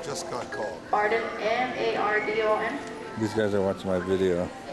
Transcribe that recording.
just got called. Pardon? M-A-R-D-O-N? These guys are watching my video.